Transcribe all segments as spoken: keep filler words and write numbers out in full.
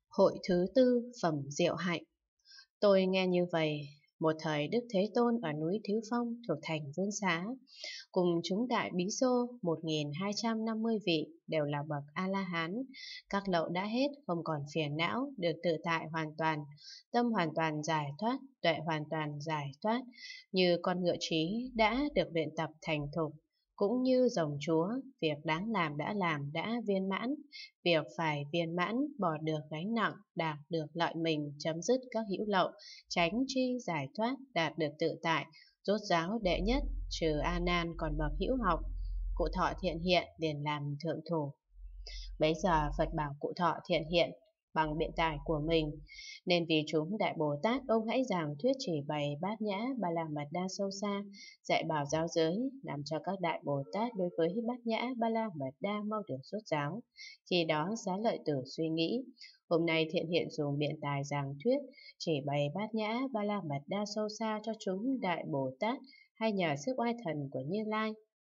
Hội thứ tư phẩm Diệu Hạnh. Tôi nghe như vậy, một thời Đức Thế Tôn ở núi Thiếu Phong thuộc thành Vương Xá, cùng chúng đại bí xô một nghìn hai trăm năm mươi vị đều là bậc A-la-hán, các lậu đã hết, không còn phiền não, được tự tại hoàn toàn, tâm hoàn toàn giải thoát, tuệ hoàn toàn giải thoát, như con ngựa trí đã được luyện tập thành thục, cũng như rồng chúa, việc đáng làm đã làm đã viên mãn, việc phải viên mãn, bỏ được gánh nặng, đạt được lợi mình, chấm dứt các hữu lậu, tránh tri giải thoát, đạt được tự tại, rốt ráo đệ nhất, trừ A Nan còn bậc hữu học. Cụ Thọ Thiện Hiện liền làm thượng thủ. Bấy giờ Phật bảo Cụ Thọ Thiện Hiện bằng biện tài của mình, nên vì chúng Đại Bồ Tát, ông hãy giảng thuyết chỉ bày bát nhã ba la mật đa sâu xa, dạy bảo giáo giới, làm cho các Đại Bồ Tát đối với bát nhã ba la mật đa mau được rốt ráo. Khi đó Xá Lợi Tử suy nghĩ, hôm nay Thiện Hiện dùng biện tài giảng thuyết chỉ bày bát nhã ba la mật đa sâu xa cho chúng Đại Bồ Tát, hay nhờ sức oai thần của Như Lai.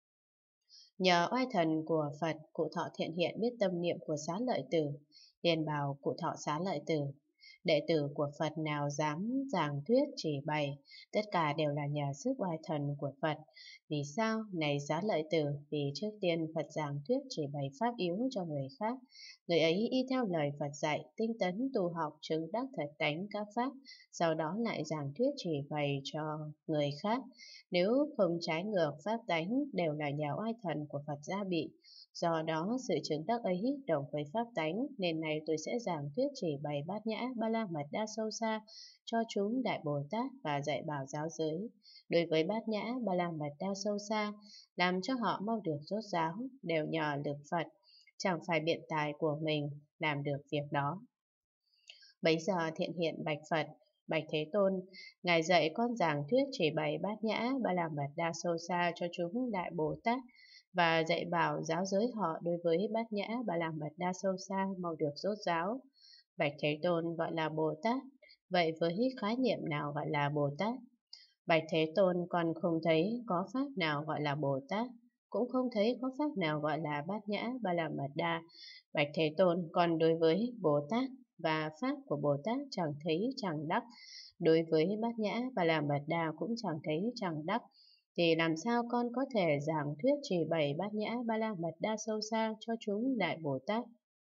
Nhờ oai thần của Phật, Cụ Thọ Thiện Hiện biết tâm niệm của Xá Lợi Tử, liền bảo Cụ Thọ Xá Lợi Tử: đệ tử của Phật nào dám giảng thuyết chỉ bày, tất cả đều là nhờ sức oai thần của Phật. Vì sao? Này Xá Lợi Tử, vì trước tiên Phật giảng thuyết chỉ bày pháp yếu cho người khác, người ấy y theo lời Phật dạy, tinh tấn tu học, chứng đắc thật tánh các pháp, sau đó lại giảng thuyết chỉ bày cho người khác. Nếu không trái ngược pháp tánh, đều là nhờ oai thần của Phật gia bị. Do đó, sự chứng đắc ấy đồng với pháp tánh, nên này tôi sẽ giảng thuyết chỉ bày bát nhã ba la mật đa sâu xa cho chúng Đại Bồ Tát và dạy bảo giáo giới. Đối với bát nhã ba la mật đa sâu xa, làm cho họ mau được rốt ráo, đều nhờ lực Phật, chẳng phải biện tài của mình làm được việc đó. Bấy giờ Thiện Hiện bạch Phật: bạch Thế Tôn, Ngài dạy con giảng thuyết chỉ bày bát nhã ba la mật đa sâu xa cho chúng Đại Bồ Tát và dạy bảo giáo giới họ đối với bát nhã ba la mật đa sâu xa mau được rốt ráo. Bạch Thế Tôn, gọi là Bồ Tát, vậy với khái niệm nào gọi là Bồ Tát? Bạch Thế Tôn, con không thấy có pháp nào gọi là Bồ Tát, cũng không thấy có pháp nào gọi là bát nhã ba la mật đa. Bạch Thế Tôn, con đối với Bồ Tát và pháp của Bồ Tát chẳng thấy chẳng đắc, đối với bát nhã ba la mật đa cũng chẳng thấy chẳng đắc, thì làm sao con có thể giảng thuyết chỉ bày bát nhã ba la mật đa sâu xa cho chúng Đại Bồ Tát?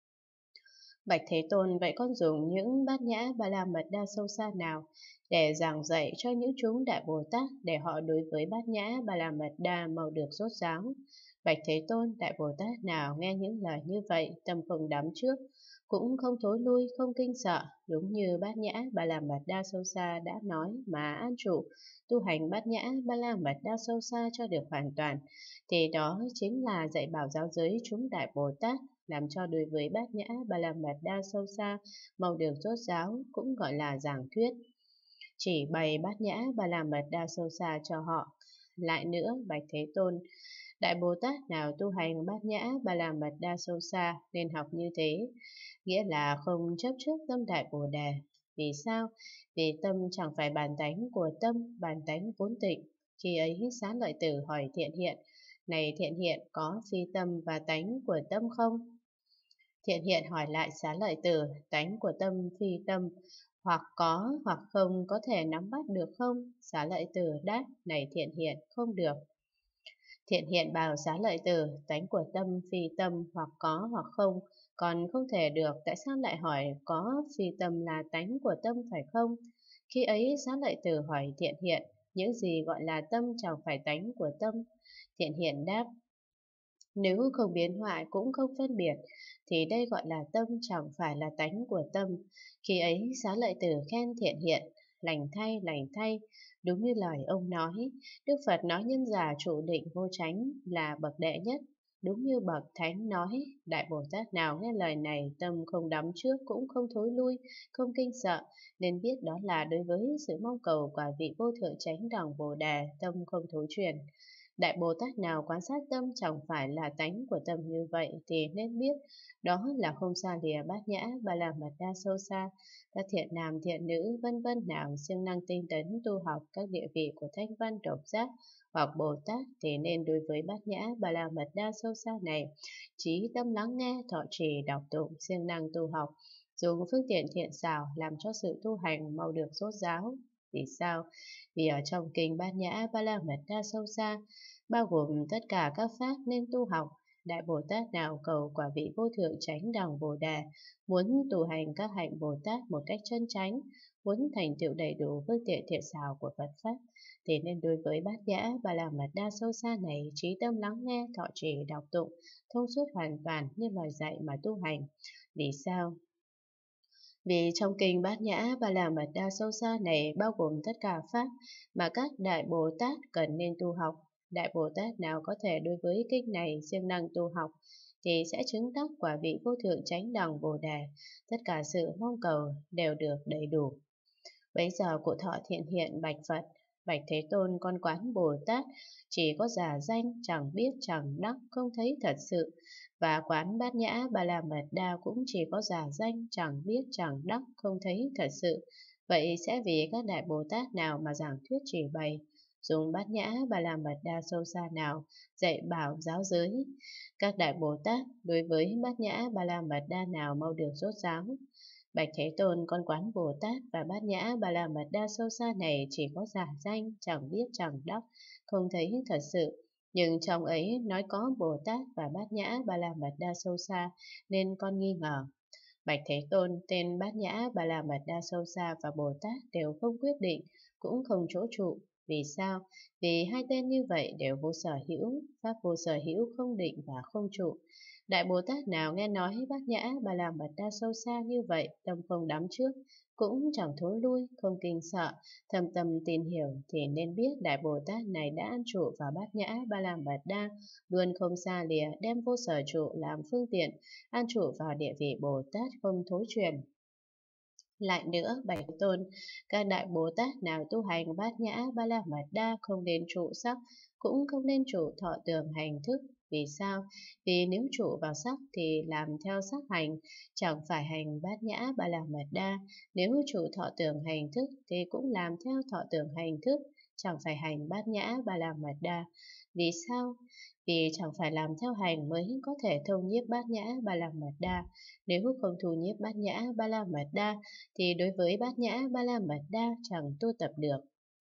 Bạch Thế Tôn, vậy con dùng những bát nhã ba la mật đa sâu xa nào để giảng dạy cho những chúng Đại Bồ Tát, để họ đối với bát nhã ba la mật đa mau được rốt ráo? Bạch Thế Tôn, Đại Bồ Tát nào nghe những lời như vậy, tâm không đắm trước, cũng không thối lui, không kinh sợ, đúng như bát nhã ba la mật đa sâu xa đã nói mà an trụ, tu hành bát nhã ba la mật đa sâu xa cho được hoàn toàn, thì đó chính là dạy bảo giáo giới chúng Đại Bồ Tát, làm cho đối với bát nhã ba la mật đa sâu xa mau được rốt ráo, cũng gọi là giảng thuyết chỉ bày bát nhã ba la mật đa sâu xa cho họ. Lại nữa, bạch Thế Tôn, Đại Bồ Tát nào tu hành bát nhã ba la mật đa sâu xa nên học như thế, nghĩa là không chấp trước tâm Đại Bồ Đề. Vì sao? Vì tâm chẳng phải bản tánh của tâm, bản tánh vốn tịnh. Khi ấy Xá Lợi Tử hỏi Thiện Hiện: này Thiện Hiện, có phi tâm và tánh của tâm không? Thiện Hiện hỏi lại Xá Lợi Tử: tánh của tâm phi tâm, hoặc có hoặc không, có thể nắm bắt được không? Xá Lợi Tử đáp: này Thiện Hiện, không được. Thiện Hiện bảo Xá Lợi Tử: tánh của tâm phi tâm, hoặc có hoặc không, còn không thể được, tại sao lại hỏi có phi tâm là tánh của tâm phải không? Khi ấy Xá Lợi Tử hỏi Thiện Hiện: những gì gọi là tâm chẳng phải tánh của tâm? Thiện Hiện đáp: nếu không biến hoại cũng không phân biệt, thì đây gọi là tâm, chẳng phải là tánh của tâm. Khi ấy Xá Lợi Tử khen Thiện Hiện: lành thay, lành thay, đúng như lời ông nói. Đức Phật nói nhân giả trụ định vô chánh là bậc đệ nhất, đúng như bậc thánh nói. Đại Bồ Tát nào nghe lời này, tâm không đắm trước, cũng không thối lui, không kinh sợ, nên biết đó là đối với sự mong cầu quả vị vô thượng chánh đẳng Bồ Đề, tâm không thối chuyển. Đại Bồ Tát nào quan sát tâm chẳng phải là tánh của tâm như vậy, thì nên biết đó là không xa lìa bát nhã ba la mật đa sâu xa. Các thiện nam thiện nữ vân vân nào siêng năng tinh tấn tu học các địa vị của thanh văn độc giác hoặc Bồ Tát, thì nên đối với bát nhã ba la mật đa sâu xa này trí tâm lắng nghe, thọ trì đọc tụng, siêng năng tu học, dùng phương tiện thiện xảo làm cho sự tu hành mau được rốt ráo. Vì sao? Vì ở trong kinh Bát Nhã Ba La Mật Đa sâu xa, bao gồm tất cả các pháp nên tu học. Đại Bồ Tát nào cầu quả vị vô thượng chánh đẳng Bồ Đề, muốn tu hành các hạnh Bồ Tát một cách chân chánh, muốn thành tựu đầy đủ phương tiện thiện xảo của Phật pháp, thì nên đối với Bát Nhã Ba La Mật Đa sâu xa này trí tâm lắng nghe, thọ trì, đọc tụng, thông suốt hoàn toàn như lời dạy mà tu hành. Vì sao? Vì trong kinh Bát Nhã Ba La Mật Đa sâu xa này bao gồm tất cả pháp mà các Đại Bồ Tát cần nên tu học. Đại Bồ Tát nào có thể đối với kinh này siêng năng tu học thì sẽ chứng đắc quả vị vô thượng chánh đẳng Bồ Đề, tất cả sự mong cầu đều được đầy đủ. Bấy giờ Cụ Thọ Thiện hiện bạch Phật: Bạch Thế Tôn, con quán Bồ Tát chỉ có giả danh, chẳng biết chẳng đắc, không thấy thật sự, và quán Bát Nhã Ba La Mật Đa cũng chỉ có giả danh, chẳng biết chẳng đắc, không thấy thật sự. Vậy sẽ vì các Đại Bồ Tát nào mà giảng thuyết chỉ bày, dùng Bát Nhã Ba La Mật Đa sâu xa nào dạy bảo giáo giới? Các Đại Bồ Tát đối với Bát Nhã Ba La Mật Đa nào mau được rốt ráo? Bạch Thế Tôn, con quán Bồ Tát và Bát Nhã Ba La Mật Đa sâu xa này chỉ có giả danh, chẳng biết chẳng đắc, không thấy thật sự. Nhưng trong ấy nói có Bồ Tát và Bát Nhã Ba La Mật Đa sâu xa, nên con nghi ngờ. Bạch Thế Tôn, tên Bát Nhã Ba La Mật Đa sâu xa và Bồ Tát đều không quyết định, cũng không chỗ trụ. Vì sao? Vì hai tên như vậy đều vô sở hữu, pháp vô sở hữu, không định và không trụ. Đại Bồ Tát nào nghe nói Bát Nhã Ba La Mật Đa sâu xa như vậy, tâm không đắm trước, cũng chẳng thối lui, không kinh sợ, thâm tâm tin hiểu, thì nên biết Đại Bồ Tát này đã an trụ vào Bát Nhã Ba La Mật Đa, luôn không xa lìa, đem vô sở trụ làm phương tiện, an trụ vào địa vị Bồ Tát không thối chuyển. Lại nữa, Bạch Tôn, các Đại Bồ Tát nào tu hành Bát Nhã Ba La Mật Đa không nên trụ sắc, cũng không nên trụ thọ tưởng hành thức. Vì sao? Vì nếu trụ vào sắc thì làm theo sắc hành, chẳng phải hành Bát Nhã Ba La Mật Đa. Nếu trụ thọ tưởng hành thức thì cũng làm theo thọ tưởng hành thức, chẳng phải hành Bát Nhã Ba La Mật Đa. Vì sao? Vì chẳng phải làm theo hành mới có thể thông nhiếp Bát Nhã Ba La Mật Đa. Nếu không thu nhiếp Bát Nhã Ba La Mật Đa thì đối với Bát Nhã Ba La Mật Đa chẳng tu tập được.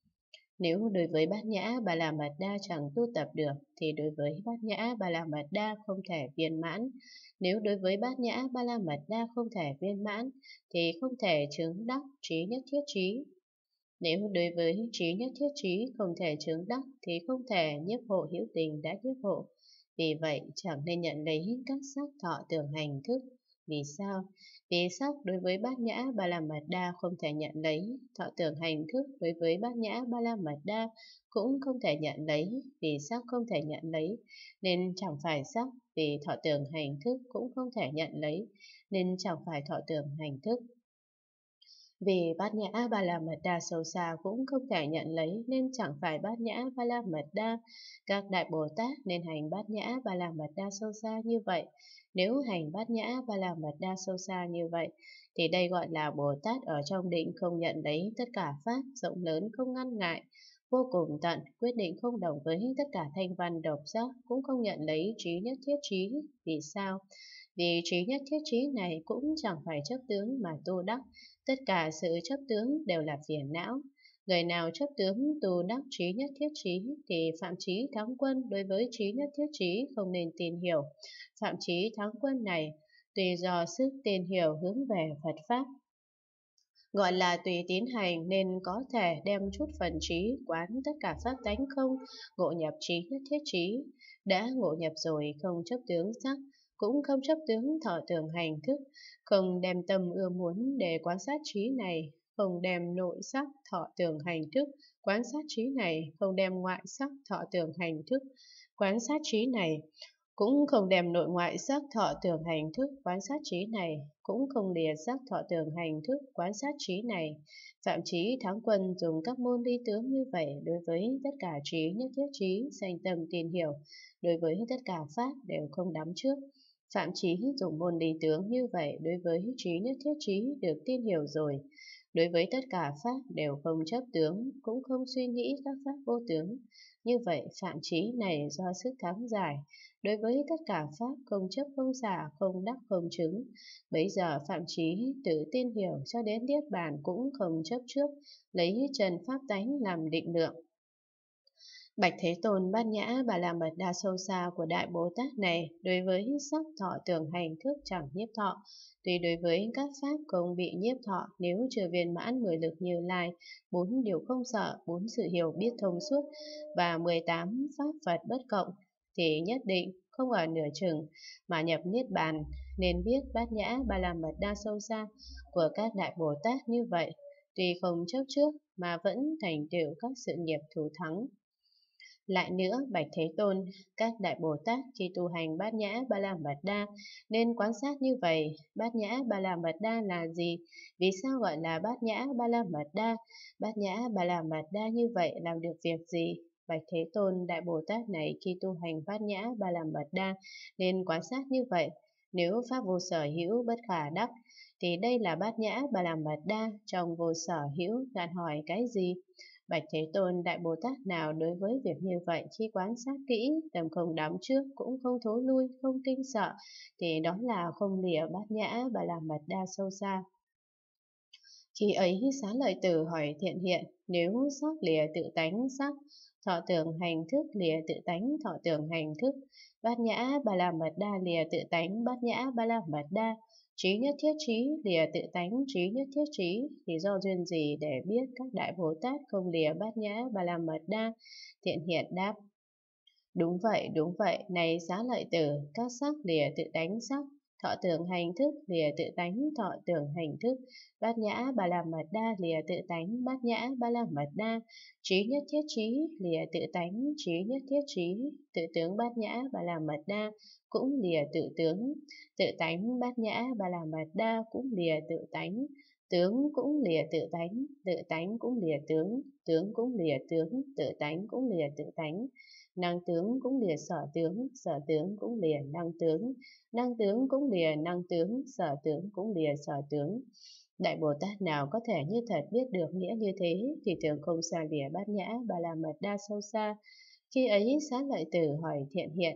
Nếu đối với Bát Nhã Ba La Mật Đa chẳng tu tập được thì đối với Bát Nhã Ba La Mật Đa không thể viên mãn. Nếu đối với Bát Nhã Ba La Mật Đa không thể viên mãn thì không thể chứng đắc trí nhất thiết trí. Nếu đối với trí nhất thiết trí không thể chứng đắc thì không thể nhiếp hộ hữu tình đã nhiếp hộ. Vì vậy chẳng nên nhận lấy các sắc thọ tưởng hành thức. Vì sao? Vì sắc đối với Bát Nhã Ba La Mật Đa không thể nhận lấy, thọ tưởng hành thức đối với Bát Nhã Ba La Mật Đa cũng không thể nhận lấy. Vì sắc không thể nhận lấy nên chẳng phải sắc, vì thọ tưởng hành thức cũng không thể nhận lấy nên chẳng phải thọ tưởng hành thức. Vì Bát Nhã Ba La Mật Đa sâu xa cũng không thể nhận lấy nên chẳng phải Bát Nhã Ba La Mật Đa. Các Đại Bồ Tát nên hành Bát Nhã Ba La Mật Đa sâu xa như vậy. Nếu hành Bát Nhã Ba La Mật Đa sâu xa như vậy thì đây gọi là Bồ Tát ở trong định không nhận lấy tất cả pháp, rộng lớn không ngăn ngại, vô cùng tận, quyết định không đồng với tất cả thanh văn độc giác, cũng không nhận lấy trí nhất thiết trí. Vì sao? Vì trí nhất thiết trí này cũng chẳng phải chấp tướng mà tu đắc. Tất cả sự chấp tướng đều là phiền não. Người nào chấp tướng tu đắc trí nhất thiết trí thì phạm trí thắng quân đối với trí nhất thiết trí không nên tin hiểu. Phạm trí thắng quân này tùy do sức tin hiểu hướng về Phật Pháp, gọi là tùy tín hành, nên có thể đem chút phần trí quán tất cả pháp tánh không, ngộ nhập trí nhất thiết trí. Đã ngộ nhập rồi không chấp tướng sắc, cũng không chấp tướng thọ tưởng hành thức, không đem tâm ưa muốn để quan sát trí này, không đem nội sắc thọ tưởng hành thức quan sát trí này, không đem ngoại sắc thọ tưởng hành thức quan sát trí này, cũng không đem nội ngoại sắc thọ tưởng hành thức quan sát trí này, cũng không lìa sắc thọ tưởng hành thức quan sát trí này. Phạm trí thắng quân dùng các môn lý tướng như vậy đối với tất cả trí nhất thiết trí, sanh tâm tin hiểu, đối với tất cả pháp đều không đắm trước. Phạm Chí dùng môn lý tướng như vậy đối với trí nhất thiết trí được tin hiểu rồi. Đối với tất cả pháp đều không chấp tướng, cũng không suy nghĩ các pháp vô tướng. Như vậy Phạm Chí này do sức thắng giải, đối với tất cả pháp không chấp không xả, không đắc không chứng. Bấy giờ Phạm Chí tự tin hiểu cho đến niết bàn cũng không chấp trước, lấy trần pháp tánh làm định lượng. Bạch Thế Tôn Bát Nhã Bà La Mật Đa sâu xa của Đại Bồ Tát này đối với sắc thọ tưởng hành thức chẳng nhiếp thọ. Tuy đối với các pháp không bị nhiếp thọ, nếu chưa viên mãn mười lực Như Lai, bốn điều không sợ, bốn sự hiểu biết thông suốt và mười tám pháp Phật bất cộng, thì nhất định không ở nửa chừng mà nhập niết bàn. Nên biết Bát Nhã Bà La Mật Đa sâu xa của các Đại Bồ Tát như vậy, tuy không chấp trước mà vẫn thành tựu các sự nghiệp thủ thắng. Lại nữa, Bạch Thế Tôn, các Đại Bồ Tát khi tu hành Bát Nhã Ba La Mật Đa nên quan sát như vậy. Bát Nhã Ba La Mật Đa là gì? Vì sao gọi là Bát Nhã Ba La Mật Đa? Bát Nhã Ba La Mật Đa như vậy làm được việc gì? Bạch Thế Tôn, Đại Bồ Tát này khi tu hành Bát Nhã Ba La Mật Đa nên quan sát như vậy. Nếu pháp vô sở hữu bất khả đắc, thì đây là Bát Nhã Ba La Mật Đa. Trong vô sở hữu, bạn hỏi cái gì? Bạch Thế Tôn, Đại Bồ Tát nào đối với việc như vậy khi quan sát kỹ, tâm không đắm trước, cũng không thối lui, không kinh sợ, thì đó là không lìa Bát Nhã Ba La Mật Đa sâu xa. Khi ấy Xá Lợi Tử hỏi Thiện Hiện, nếu sắc lìa tự tánh sắc, thọ tưởng hành thức lìa tự tánh thọ tưởng hành thức, Bát Nhã Ba La Mật Đa lìa tự tánh Bát Nhã Ba La Mật Đa, trí nhất thiết trí lìa tự tánh trí nhất thiết trí, thì do duyên gì để biết các Đại Bồ Tát không lìa Bát Nhã Ba La Mật Đa? Thiện Hiện đáp: Đúng vậy, đúng vậy, này Xá Lợi Tử, các sắc lìa tự tánh sắc, thọ tưởng hành thức lìa tự tánh thọ tưởng hành thức, Bát Nhã Ba La Mật Đa lìa tự tánh Bát Nhã Ba La Mật Đa, trí nhất thiết trí lìa tự tánh trí nhất thiết trí, tự tướng Bát Nhã Ba La Mật Đa cũng lìa tự tướng, tự tánh Bát Nhã Ba La Mật Đa cũng lìa tự tánh, tướng cũng lìa tự tánh, tự tánh cũng lìa tướng, tướng cũng lìa tướng, tự tánh cũng lìa tự tánh, năng tướng cũng lìa sở tướng, sở tướng cũng lìa năng tướng, năng tướng cũng lìa năng tướng, sở tướng cũng lìa sở tướng. Đại Bồ Tát nào có thể như thật biết được nghĩa như thế thì thường không xa lìa Bát Nhã Ba La Mật Đa sâu xa. Khi ấy Xá Lợi Tử hỏi Thiện Hiện,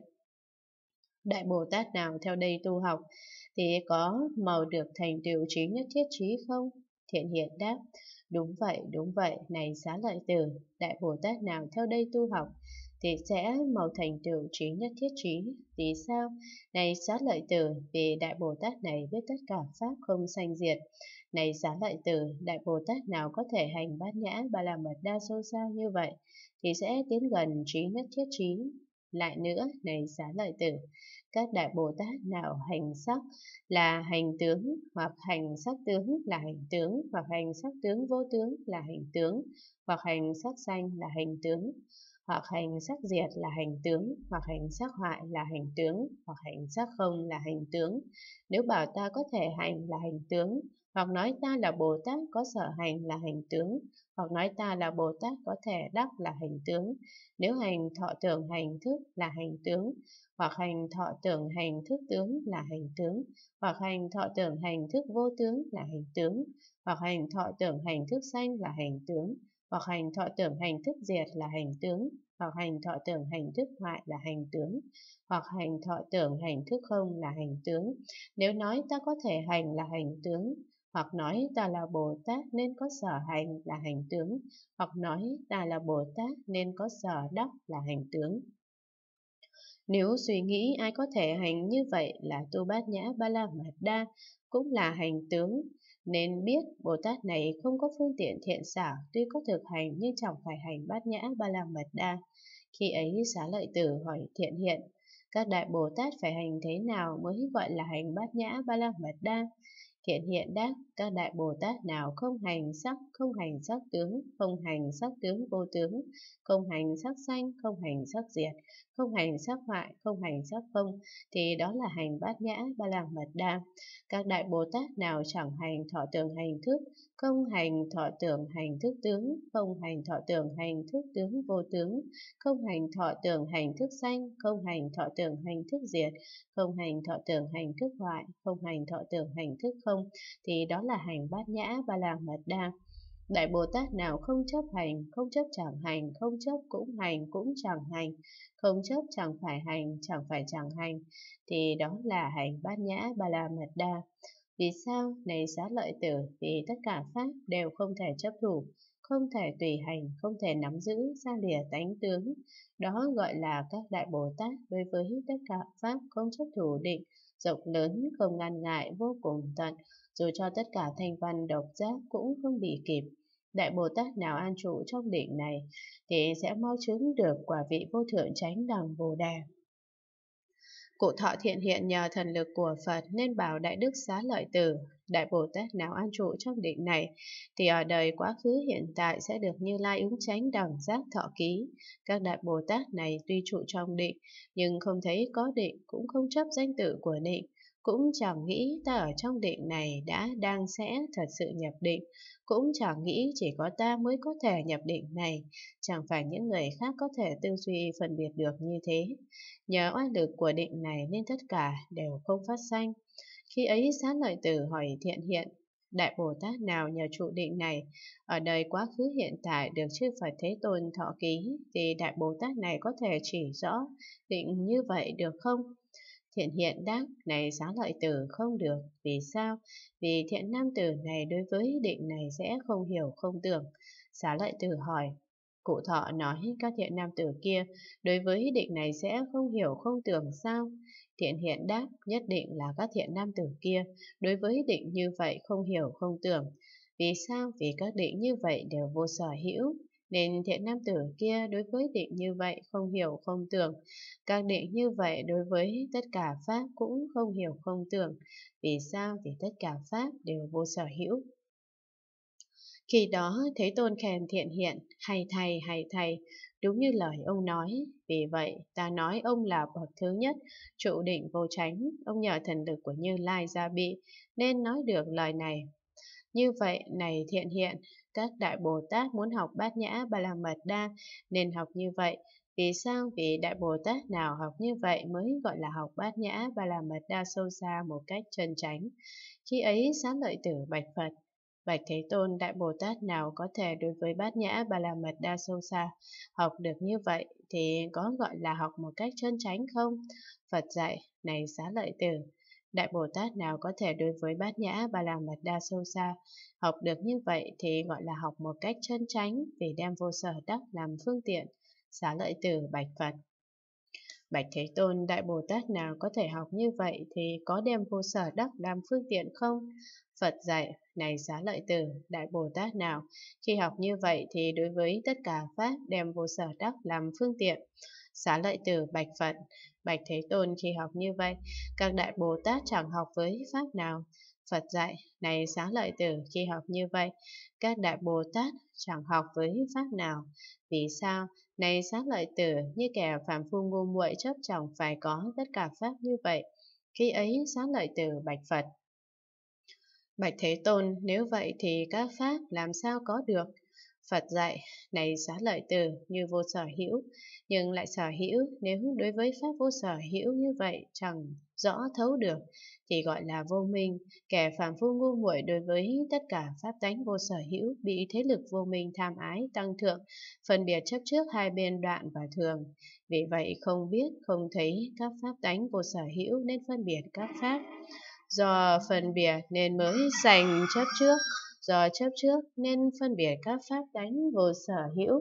Đại Bồ Tát nào theo đây tu học thì có màu được thành tựu trí nhất thiết trí không? Thiện Hiện đáp: Đúng vậy, đúng vậy, này Xá Lợi Tử, Đại Bồ Tát nào theo đây tu học thì sẽ màu thành tựu trí nhất thiết trí. Vì sao? Này Xá Lợi Tử, vì Đại Bồ Tát này biết tất cả pháp không sanh diệt. Này Xá Lợi Tử, Đại Bồ Tát nào có thể hành Bát Nhã Ba La Mật Đa sâu xa như vậy thì sẽ tiến gần trí nhất thiết trí. Lại nữa, này Xá Lợi Tử, các Đại Bồ Tát nào hành sắc là hành tướng, hoặc hành sắc tướng là hành tướng, hoặc hành sắc tướng vô tướng là hành tướng, hoặc hành sắc sanh là hành tướng, hoặc hành sắc diệt là hành tướng, hoặc hành sắc hoại là hành tướng, hoặc hành sắc không là hành tướng. Nếu bảo ta có thể hành là hành tướng, hoặc nói ta là Bồ Tát có sở hành là hành tướng, hoặc nói ta là Bồ Tát có thể đắc là hành tướng. Nếu hành thọ tưởng hành thức là hành tướng, hoặc hành thọ tưởng hành thức tướng là hành tướng, hoặc hành thọ tưởng hành thức vô tướng là hành tướng, hoặc hành thọ tưởng hành thức sanh là hành tướng, hoặc hành thọ tưởng hành thức diệt là hành tướng, hoặc hành thọ tưởng hành thức hoại là hành tướng, hoặc hành thọ tưởng hành thức không là hành tướng. Nếu nói ta có thể hành là hành tướng, hoặc nói ta là Bồ Tát nên có sở hành là hành tướng, hoặc nói ta là Bồ Tát nên có sở đắc là hành tướng. Nếu suy nghĩ ai có thể hành như vậy là tu Bát Nhã Ba La Mật Đa cũng là hành tướng, nên biết Bồ Tát này không có phương tiện thiện xảo, tuy có thực hành nhưng chẳng phải hành Bát Nhã Ba La Mật Đa. Khi ấy Xá Lợi Tử hỏi Thiện Hiện, các Đại Bồ Tát phải hành thế nào mới gọi là hành Bát Nhã Ba La Mật Đa? Thiện hiện đáp, các đại Bồ Tát nào không hành sắc, không hành sắc tướng, không hành sắc tướng vô tướng, không hành sắc sanh, không hành sắc diệt, không hành sắc hoại, không hành sắc không, thì đó là hành bát nhã ba la mật đa. Các đại Bồ Tát nào chẳng hành thọ tưởng hành thức, không hành thọ tưởng hành thức tướng, không hành thọ tưởng hành thức tướng vô tướng, không hành thọ tưởng hành thức sanh, không hành thọ tưởng hành thức diệt, không hành thọ tưởng hành thức hoại, không hành thọ tưởng hành thức không, thì đó là hành bát nhã ba la mật đa. Đại Bồ Tát nào không chấp hành, không chấp chẳng hành, không chấp cũng hành, cũng chẳng hành, không chấp chẳng phải hành, chẳng phải chẳng hành, thì đó là hành bát nhã ba la mật đa. Vì sao? Này Xá Lợi Tử, vì tất cả pháp đều không thể chấp thủ, không thể tùy hành, không thể nắm giữ, xa lìa tánh tướng. Đó gọi là các đại Bồ Tát đối với tất cả pháp không chấp thủ định, rộng lớn, không ngăn ngại, vô cùng tận, dù cho tất cả thanh văn độc giác cũng không bị kịp. Đại Bồ Tát nào an trụ trong định này thì sẽ mau chứng được quả vị vô thượng chánh đẳng Bồ Đề. Cụ Thọ Thiện Hiện nhờ thần lực của Phật nên bảo Đại Đức Xá Lợi Tử, Đại Bồ Tát nào an trụ trong định này thì ở đời quá khứ hiện tại sẽ được Như Lai ứng chánh đẳng giác thọ ký. Các Đại Bồ Tát này tuy trụ trong định nhưng không thấy có định, cũng không chấp danh tự của định, cũng chẳng nghĩ ta ở trong định này đã đang sẽ thật sự nhập định, cũng chẳng nghĩ chỉ có ta mới có thể nhập định này, chẳng phải những người khác có thể tư duy phân biệt được như thế. Nhờ oai lực của định này nên tất cả đều không phát sanh. Khi ấy Xá Lợi Tử hỏi Thiện Hiện, Đại Bồ Tát nào nhờ trụ định này ở đời quá khứ hiện tại được chư Phật Thế Tôn thọ ký, thì Đại Bồ Tát này có thể chỉ rõ định như vậy được không? Thiện Hiện đáp, này Xá Lợi Tử, không được. Vì sao? Vì thiện nam tử này đối với định này sẽ không hiểu không tưởng. Xá Lợi Tử hỏi, Cụ Thọ nói các thiện nam tử kia đối với định này sẽ không hiểu không tưởng sao? Thiện Hiện đáp, nhất định là các thiện nam tử kia đối với định như vậy không hiểu không tưởng. Vì sao? Vì các định như vậy đều vô sở hữu, nên thiện nam tử kia đối với định như vậy không hiểu không tưởng. Các định như vậy đối với tất cả pháp cũng không hiểu không tưởng. Vì sao? Vì tất cả pháp đều vô sở hữu. Khi đó Thế Tôn khen Thiện Hiện, hay thầy, hay thầy, đúng như lời ông nói. Vì vậy ta nói ông là bậc thứ nhất, trụ định vô chánh, ông nhờ thần lực của Như Lai gia bị, nên nói được lời này. Như vậy, này Thiện Hiện, các đại Bồ Tát muốn học bát nhã ba la mật đa nên học như vậy. Vì sao? Vì đại Bồ Tát nào học như vậy mới gọi là học bát nhã ba la mật đa sâu xa một cách chân chánh. Khi ấy Xá Lợi Tử bạch Phật, bạch Thế Tôn, đại Bồ Tát nào có thể đối với bát nhã ba la mật đa sâu xa học được như vậy thì có gọi là học một cách chân chánh không? Phật dạy, này Xá Lợi Tử, đại Bồ Tát nào có thể đối với bát nhã ba la mật đa sâu xa học được như vậy thì gọi là học một cách chân chánh, vì đem vô sở đắc làm phương tiện. Xá Lợi Tử bạch Phật, bạch Thế Tôn, đại Bồ Tát nào có thể học như vậy thì có đem vô sở đắc làm phương tiện không? Phật dạy, này Xá Lợi Tử, đại Bồ Tát nào khi học như vậy thì đối với tất cả pháp đem vô sở đắc làm phương tiện. Xá Lợi Tử bạch Phật, bạch Thế Tôn, khi học như vậy các đại Bồ Tát chẳng học với pháp nào? Phật dạy, này Xá Lợi Tử, khi học như vậy các đại Bồ Tát chẳng học với pháp nào. Vì sao? Này Xá Lợi Tử, như kẻ phàm phu ngu muội chấp chẳng phải có tất cả pháp như vậy. Khi ấy Xá Lợi Tử bạch Phật, bạch Thế Tôn, nếu vậy thì các pháp làm sao có được? Phật dạy, này Xá Lợi Tử, như vô sở hữu, nhưng lại sở hữu, nếu đối với pháp vô sở hữu như vậy chẳng rõ thấu được, thì gọi là vô minh. Kẻ phàm phu ngu muội đối với tất cả pháp tánh vô sở hữu bị thế lực vô minh tham ái tăng thượng, phân biệt chấp trước hai bên đoạn và thường. Vì vậy không biết, không thấy các pháp tánh vô sở hữu nên phân biệt các pháp. Do phân biệt nên mới sanh chấp trước, do chấp trước nên phân biệt các pháp tánh vô sở hữu.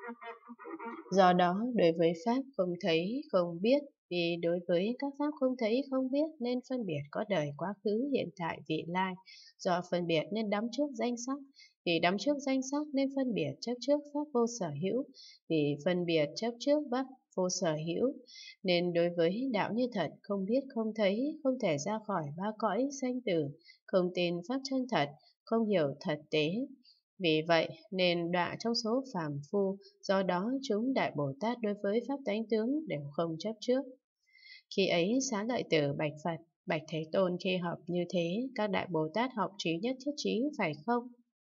Do đó đối với pháp không thấy không biết, vì đối với các pháp không thấy không biết nên phân biệt có đời quá khứ hiện tại vị lai. Do phân biệt nên đắm trước danh sắc, vì đắm trước danh sắc nên phân biệt chấp trước pháp vô sở hữu, vì phân biệt chấp trước pháp vô sở hữu, nên đối với đạo như thật không biết không thấy, không thể ra khỏi ba cõi sanh tử, không tin pháp chân thật, không hiểu thật tế. Vì vậy nên đọa trong số phàm phu, do đó chúng Đại Bồ Tát đối với pháp tánh tướng đều không chấp trước. Khi ấy Xá Lợi Tử bạch Phật: Bạch Thế Tôn, khi học như thế, các Đại Bồ Tát học trí nhất thiết trí phải không?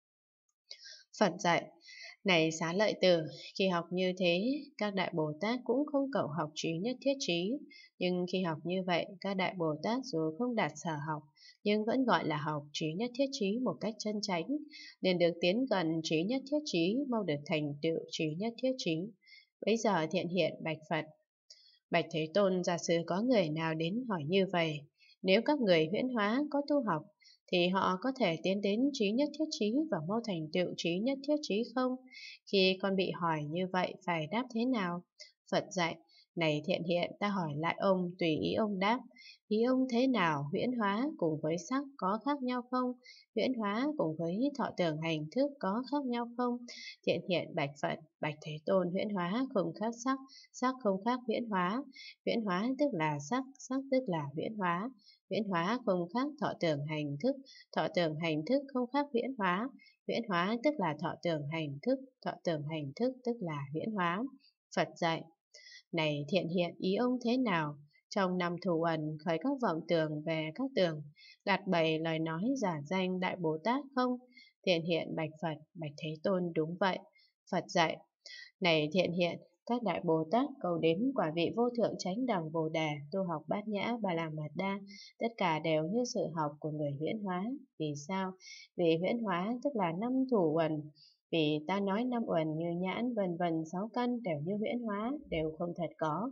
Phật dạy: Này Xá Lợi Tử, khi học như thế, các Đại Bồ Tát cũng không cầu học trí nhất thiết trí. Nhưng khi học như vậy, các Đại Bồ Tát dù không đạt sở học, nhưng vẫn gọi là học trí nhất thiết trí một cách chân chánh, nên được tiến gần trí nhất thiết trí, mau được thành tựu trí nhất thiết trí. Bây giờ thiện hiện bạch Phật: Bạch Thế Tôn, giả sử có người nào đến hỏi như vậy, nếu các người huyễn hóa có tu học, thì họ có thể tiến đến trí nhất thiết trí và mau thành tựu trí nhất thiết trí không? Khi con bị hỏi như vậy, phải đáp thế nào? Phật dạy: Này thiện hiện, ta hỏi lại ông, tùy ý ông đáp. Ý ông thế nào, huyễn hóa cùng với sắc có khác nhau không? Huyễn hóa cùng với thọ tưởng hành thức có khác nhau không? Thiện hiện bạch Phật: Bạch Thế Tôn, huyễn hóa không khác sắc, sắc không khác huyễn hóa. Huyễn hóa tức là sắc, sắc tức là huyễn hóa. Huyễn hóa không khác thọ tưởng hành thức, thọ tưởng hành thức không khác huyễn hóa. Huyễn hóa tức là thọ tưởng hành thức, thọ tưởng hành thức tức là huyễn hóa. Phật dạy: Này thiện hiện, ý ông thế nào? Trong năm thủ ẩn khởi các vọng tưởng về các tưởng, đặt bày lời nói giả danh Đại Bồ Tát không? Thiện hiện bạch Phật: Bạch Thế Tôn, đúng vậy. Phật dạy: Này thiện hiện, các Đại Bồ Tát cầu đến quả vị vô thượng chánh đẳng Bồ Đề, tu học Bát Nhã Ba La Mật Đa, tất cả đều như sự học của người huyễn hóa. Vì sao? Vì huyễn hóa tức là năm thủ uẩn. Vì ta nói năm uẩn như nhãn, vân vân, sáu căn đều như huyễn hóa, đều không thật có.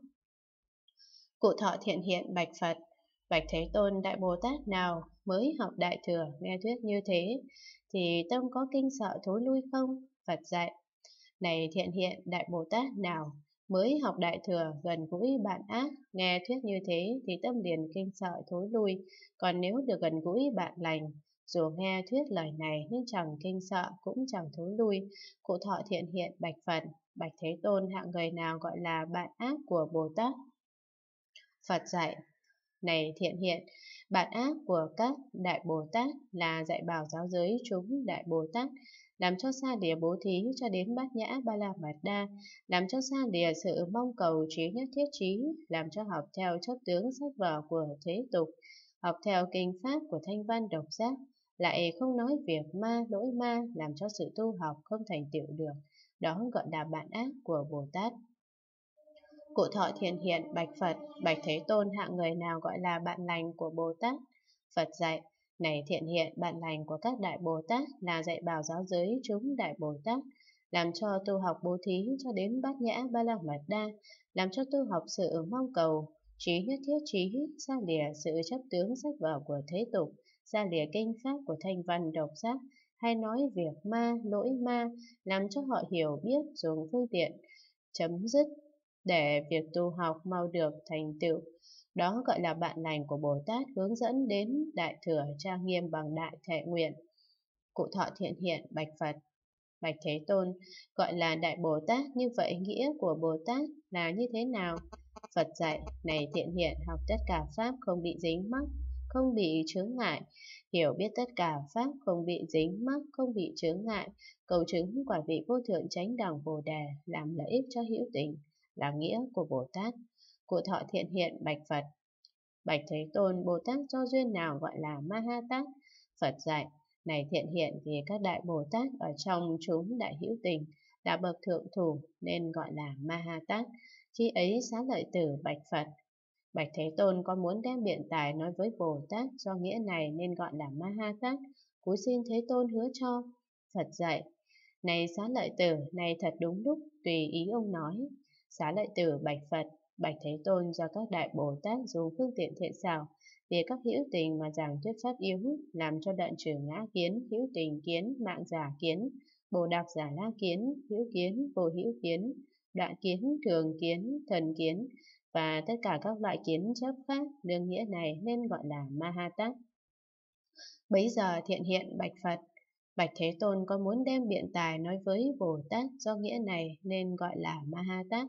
Cụ thọ thiện hiện bạch Phật: Bạch Thế Tôn, Đại Bồ Tát nào mới học Đại Thừa nghe thuyết như thế, thì tâm có kinh sợ thối lui không? Phật dạy: Này thiện hiện, Đại Bồ Tát nào mới học Đại Thừa gần gũi bạn ác, nghe thuyết như thế thì tâm liền kinh sợ thối lui. Còn nếu được gần gũi bạn lành, dù nghe thuyết lời này nhưng chẳng kinh sợ cũng chẳng thối lui. Cụ thọ thiện hiện bạch Phật: Bạch Thế Tôn, hạng người nào gọi là bạn ác của Bồ Tát? Phật dạy: Này thiện hiện, bạn ác của các Đại Bồ Tát là dạy bảo giáo giới chúng Đại Bồ Tát, làm cho xa lìa bố thí cho đến Bát Nhã Ba La Mật Đa, làm cho xa lìa sự mong cầu trí nhất thiết trí, làm cho học theo chấp tướng sách vở của thế tục, học theo kinh pháp của thanh văn độc giác, lại không nói việc ma lỗi ma, làm cho sự tu học không thành tựu được. Đó gọi là bạn ác của Bồ Tát. Cụ thọ thiện hiện bạch Phật: Bạch Thế Tôn, hạng người nào gọi là bạn lành của Bồ Tát? Phật dạy: Này thiện hiện, bạn lành của các Đại Bồ Tát là dạy bảo giáo giới chúng Đại Bồ Tát, làm cho tu học bố thí cho đến Bát Nhã Ba La Mật Đa, làm cho tu học sự mong cầu trí nhất thiết trí, xa lìa sự chấp tướng sách vở của thế tục, xa lìa kinh pháp của thanh văn độc giác, hay nói việc ma lỗi ma, làm cho họ hiểu biết dùng phương tiện chấm dứt để việc tu học mau được thành tựu. Đó gọi là bạn lành của Bồ Tát, hướng dẫn đến Đại Thừa trang nghiêm bằng đại thệ nguyện. Cụ thọ thiện hiện bạch Phật: Bạch Thế Tôn, gọi là Đại Bồ Tát, như vậy nghĩa của Bồ Tát là như thế nào? Phật dạy: Này thiện hiện, học tất cả pháp không bị dính mắc, không bị chướng ngại, hiểu biết tất cả pháp không bị dính mắc, không bị chướng ngại, cầu chứng quả vị vô thượng chánh đẳng Bồ Đề, làm lợi ích cho hữu tình, là nghĩa của Bồ Tát. Cụ thọ thiện hiện bạch Phật: Bạch Thế Tôn, Bồ Tát do duyên nào gọi là Ma Ha Tát? Phật dạy: Này thiện hiện, thì các Đại Bồ Tát ở trong chúng đại hữu tình là bậc thượng thủ nên gọi là Ma Ha Tát. Khi ấy Xá Lợi Tử bạch Phật: Bạch Thế Tôn, con muốn đem biện tài nói với Bồ Tát do nghĩa này nên gọi là Ma Ha Tát, cúi xin Thế Tôn hứa cho. Phật dạy: Này Xá Lợi Tử, này thật đúng lúc, tùy ý ông nói. Xá Lợi Tử bạch Phật: Bạch Thế Tôn, do các Đại Bồ Tát dùng phương tiện thiện xảo vì các hữu tình mà giảng thuyết pháp yếu, làm cho đoạn trừ ngã kiến, hữu tình kiến, mạng giả kiến, bồ đạc giả la kiến, hữu kiến, vô hữu kiến, đoạn kiến, thường kiến, thần kiến và tất cả các loại kiến chấp khác, đương nghĩa này nên gọi là Ma Ha Tát. Bấy giờ thiện hiện bạch Phật: Bạch Thế Tôn, con muốn đem biện tài nói với Bồ Tát do nghĩa này nên gọi là Ma Ha Tát.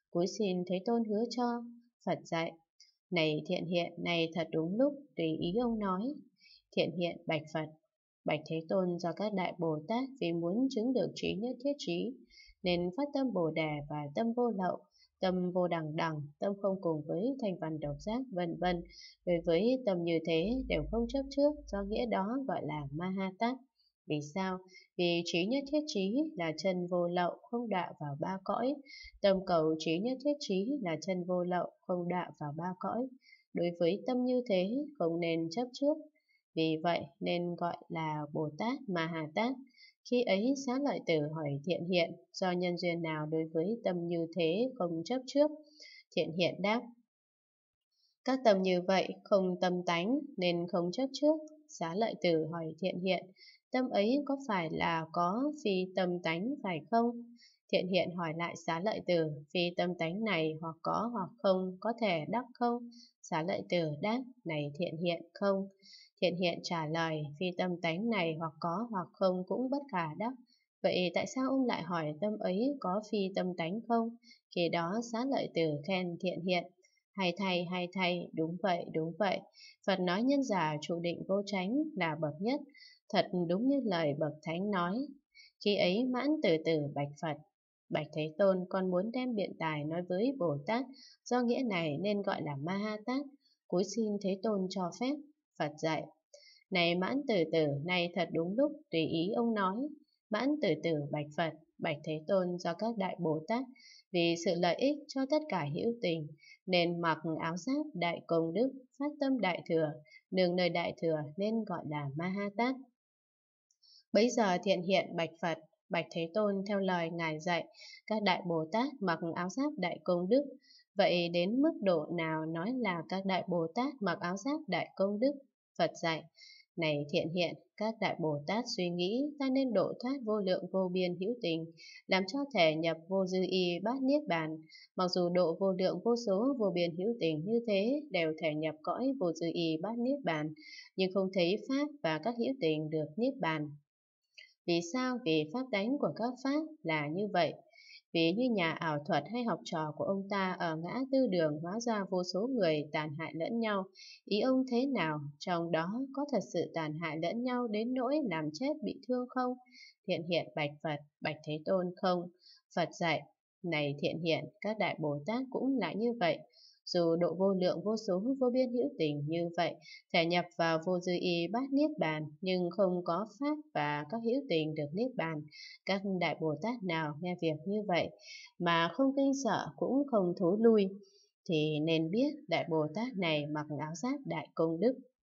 cúi xin Thế Tôn hứa cho. Phật dạy, này Thiện Hiện, này thật đúng lúc, tùy ý ông nói. Thiện Hiện bạch Phật, bạch Thế Tôn, do các đại Bồ Tát vì muốn chứng được trí nhất thiết trí, nên phát tâm Bồ Đề và tâm vô lậu, tâm vô đẳng đẳng, tâm không cùng với thành phần độc giác, vân vân. Đối với tâm như thế đều không chấp trước, do nghĩa đó gọi là Mahatát. Vì sao? Vì trí nhất thiết trí là chân vô lậu, không đọa vào ba cõi. Tâm cầu trí nhất thiết trí là chân vô lậu, không đọa vào ba cõi. Đối với tâm như thế không nên chấp trước. Vì vậy nên gọi là Bồ Tát Mahatát. Khi ấy Xá Lợi Tử hỏi Thiện Hiện, do nhân duyên nào đối với tâm như thế không chấp trước? Thiện Hiện đáp, các tâm như vậy không tâm tánh nên không chấp trước. Xá Lợi Tử hỏi Thiện Hiện, tâm ấy có phải là có phi tâm tánh phải không? Thiện Hiện hỏi lại Xá Lợi Tử, phi tâm tánh này hoặc có hoặc không có thể đắc không? Xá Lợi Tử đáp, này Thiện Hiện, không. Thiện Hiện trả lời, phi tâm tánh này hoặc có hoặc không cũng bất khả đắc. Vậy tại sao ông lại hỏi tâm ấy có phi tâm tánh không? Khi đó Xá Lợi Tử khen Thiện Hiện, hay thay, hay thay, đúng vậy, đúng vậy. Phật nói nhân giả trụ định vô chánh là bậc nhất, thật đúng như lời bậc thánh nói. Khi ấy Mãn Tử Tử bạch Phật, bạch Thế Tôn, con muốn đem biện tài nói với Bồ Tát, do nghĩa này nên gọi là Mahatát, cúi xin Thế Tôn cho phép. Phật dạy, này Mãn Tử Tử, này thật đúng lúc, tùy ý ông nói. Mãn Tử Tử bạch Phật, bạch Thế Tôn, do các đại Bồ Tát vì sự lợi ích cho tất cả hữu tình nên mặc áo giáp đại công đức, phát tâm đại thừa, nương nơi đại thừa nên gọi là Mahatát. Bấy giờ Thiện Hiện bạch Phật, bạch Thế Tôn, theo lời Ngài dạy, các đại Bồ Tát mặc áo giáp đại công đức. Vậy đến mức độ nào nói là các đại Bồ Tát mặc áo giáp đại công đức? Phật dạy, này Thiện Hiện, các đại Bồ Tát suy nghĩ ta nên độ thoát vô lượng vô biên hữu tình, làm cho thể nhập vô dư y bát niết bàn. Mặc dù độ vô lượng vô số vô biên hữu tình như thế đều thể nhập cõi vô dư y bát niết bàn, nhưng không thấy pháp và các hữu tình được niết bàn. Vì sao? Vì pháp tánh của các pháp là như vậy. Ví như nhà ảo thuật hay học trò của ông ta ở ngã tư đường hóa ra vô số người tàn hại lẫn nhau. Ý ông thế nào? Trong đó có thật sự tàn hại lẫn nhau đến nỗi làm chết bị thương không? Thiện Hiện bạch Phật, bạch Thế Tôn, không. Phật dạy, này Thiện Hiện, các đại Bồ Tát cũng lại như vậy. Dù độ vô lượng vô số vô biên hữu tình như vậy, thể nhập vào vô dư y bát niết bàn, nhưng không có pháp và các hữu tình được niết bàn. Các đại Bồ Tát nào nghe việc như vậy mà không kinh sợ cũng không thối lui, thì nên biết đại Bồ Tát này mặc áo giáp đại công đức.